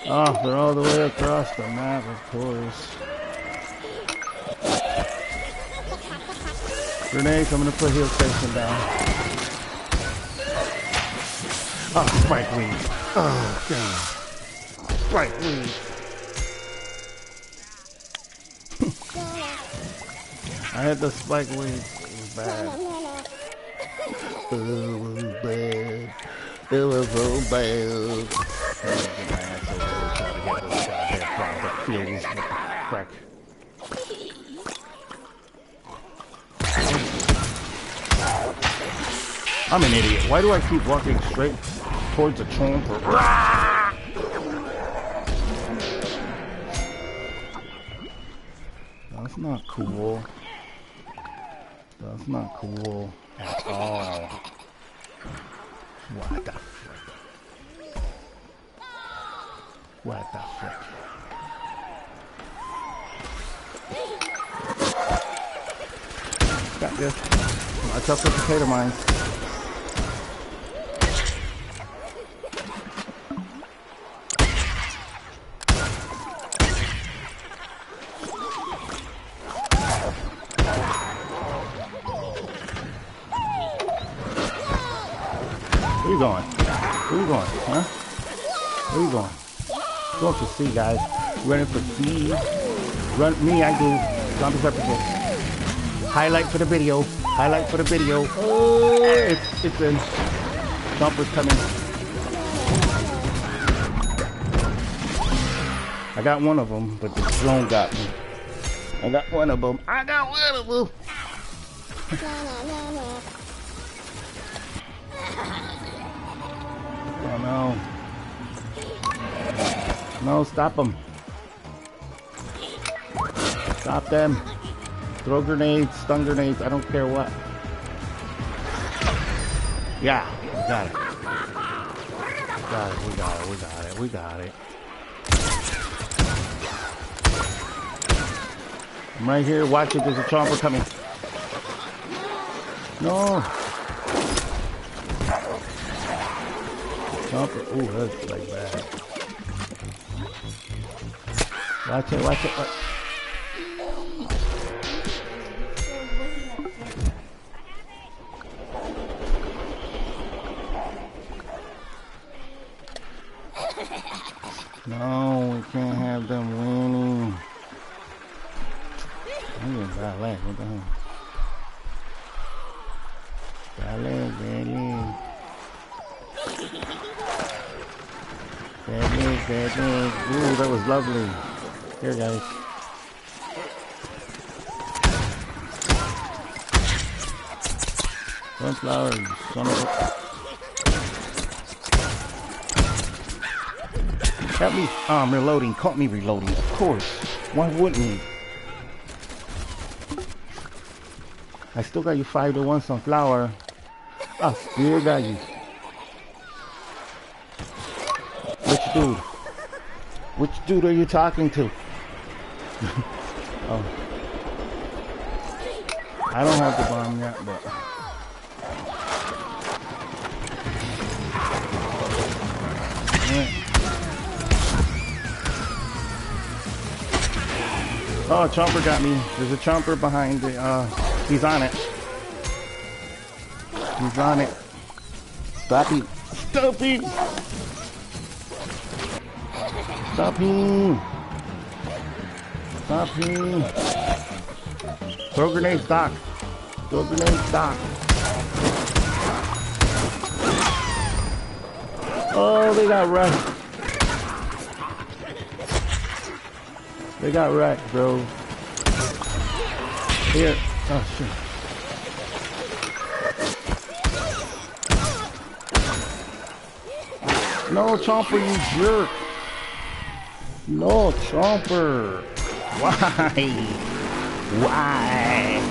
Oh, they're all the way across the map, of course. Grenades, I'm gonna put heal station down. Oh, spike weed. Oh, God. Spike weed. I had the spike weed. It was bad. It was bad. It was so bad. I'm gonna get my ass over here and try to get this goddamn product fuels. What the frick? I'm an idiot. Why do I keep walking straight towards a chomper? That's not cool. That's not cool at all. What the frick? What the frick? Got this. Watch out for potato mines. Where you going? Where you going? Huh? Where you going? Going for C, guys. Running for C. Run me, I do. Zombies-R-people. Highlight for the video. Highlight for the video. Oh, it's in. Jumper's coming. I got one of them, but the drone got me. I got one of them. I got one of them. Oh no. No, stop them. Stop them. Throw grenades, stun grenades, I don't care what. Yeah, we got it. We got it. I'm right here, watch it, there's a chomper coming. No. Chomper, ooh, that's like bad. Watch it. No, we can't have them winning. I'm getting bad lag, what the hell? Bad leg. Ooh, that was lovely. Here, guys. Sunflower, you son of a... Help me. Oh, I'm reloading. Caught me reloading, of course. Why wouldn't he? I still got you 5-1 sunflower. I still got you. Which dude? Which dude are you talking to? Oh. I don't have the bomb yet, but... Oh, chomper got me. There's a chomper behind the, he's on it. He's on it. Stop him. Stop him. Stop him. Stop him. Throw grenades, Doc. Throw grenades, Doc. Oh, they got wrecked. They got wrecked, bro. Here. Oh, shit. No, Chomper, you jerk. No, Chomper. Why? Why?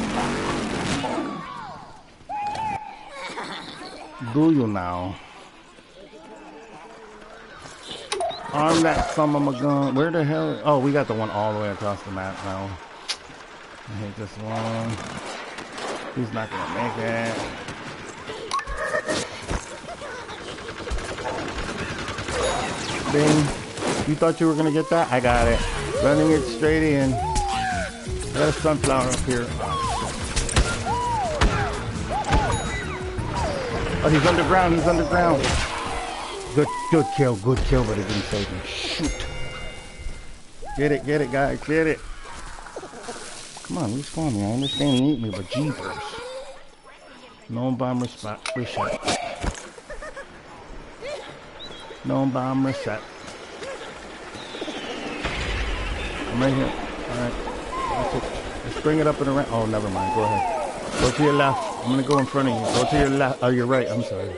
Do you now? Arm that son of a gun. Where the hell? Oh, we got the one all the way across the map now. I hate this one. He's not gonna make it. Bing. You thought you were gonna get that? I got it. Running it straight in. I got a sunflower up here. Oh, he's underground. He's underground. Good kill, but it didn't save me. Shoot. Get it, guys, get it. Come on, respawn me. I understand he ate me, but jeepers. No bomb reset. No bomb reset. I'm right here. Alright. Let's bring it up and around. Oh, never mind. Go ahead. Go to your left. I'm gonna go in front of you. Go to your left. Oh, you're right. I'm sorry.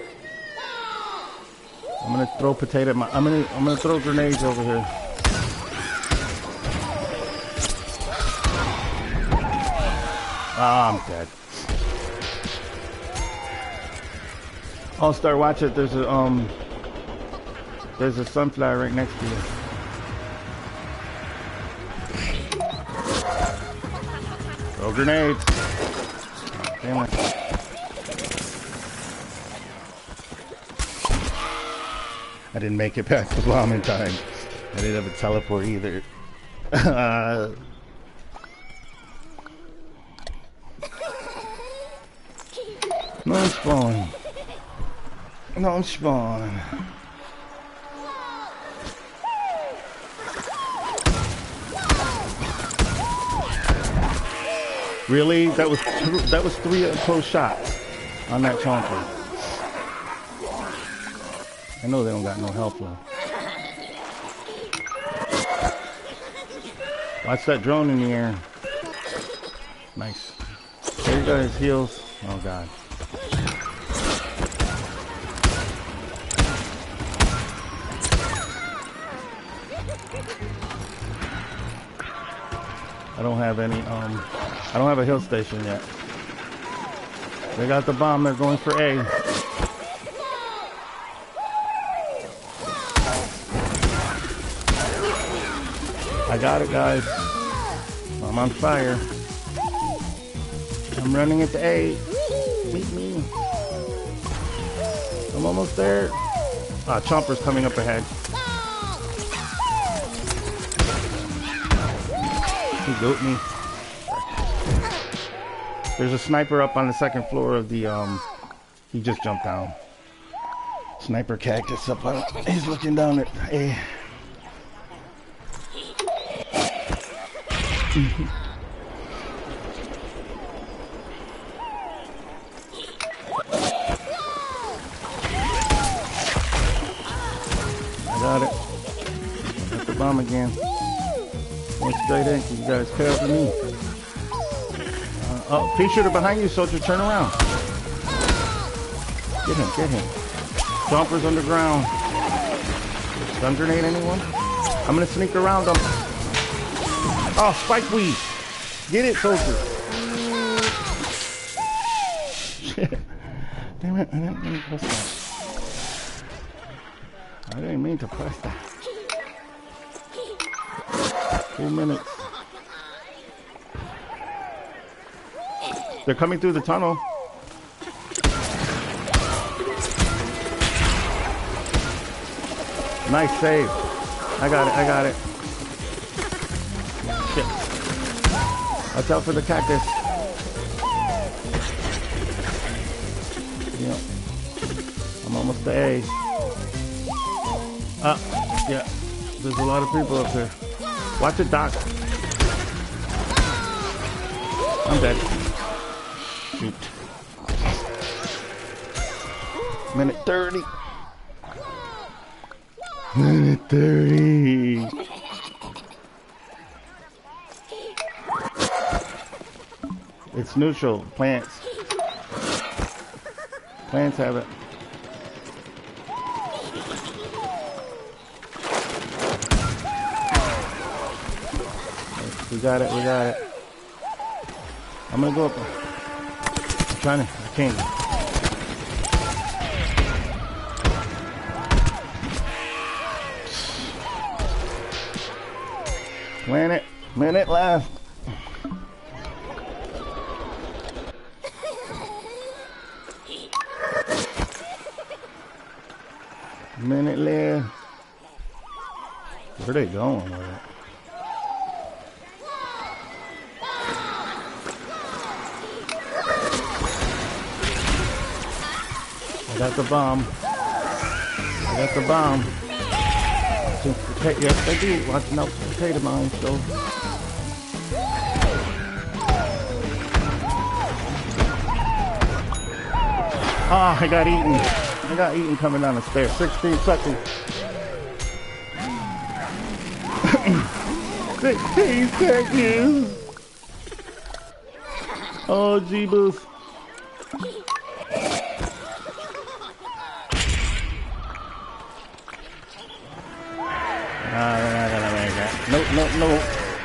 I'm gonna throw potato. I'm gonna throw grenades over here. Ah, I'm dead. All-Star, watch it. There's a sunflower right next to you. Throw grenades. Damn it. I didn't make it back to the bomb in time. I didn't have a teleport either. No spawn. No spawn. Really? That was 3 close shots on that chomper. I know they don't got no health though. Watch that drone in the air. Nice. There you go, his heals. Oh god. I don't have any, I don't have a heal station yet. They got the bomb, they're going for A. I got it, guys. I'm on fire. I'm running it to A. Beat me. I'm almost there. Ah, Chomper's coming up ahead. He goat me. There's a sniper up on the second floor of the, he just jumped down. Sniper cactus up on it. He's looking down at A. I got it. Hit the bomb again. Went straight in. You guys care for me. Oh, pea shooter behind you, soldier. Turn around. Get him, get him. Chomper's underground. Stun grenade, anyone? I'm gonna sneak around them. Oh, spike weed. Get it, soldier. Shit. Damn it, I didn't mean to press that. I didn't mean to press that. 2 minutes. They're coming through the tunnel. Nice save. I got it, I got it. Shit. Watch out for the cactus. Yep. I'm almost to A. Yeah. There's a lot of people up there. Watch it, Doc. I'm dead. Shoot. Minute 30. Minute 30. It's neutral. Plants. Plants have it. We got it, we got it. I'm gonna go up. I'm trying to, I can't. Minute left. Minute left. Where are they going with it? I got the bomb. I got the bomb. Yes, I do. Watching out for potato mines, so. Ah, I got eaten. I got eaten coming down the stairs. 16 seconds. 16 seconds. Oh, jeebus. Nope, nope, nope.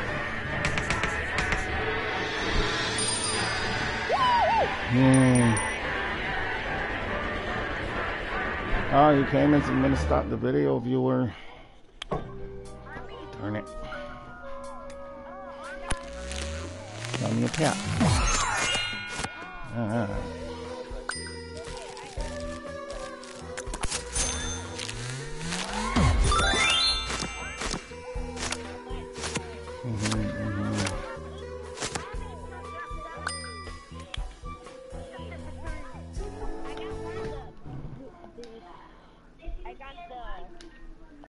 Oh, you came in, so I'm gonna stop the video, viewer. Darn it. I'm gonna tap.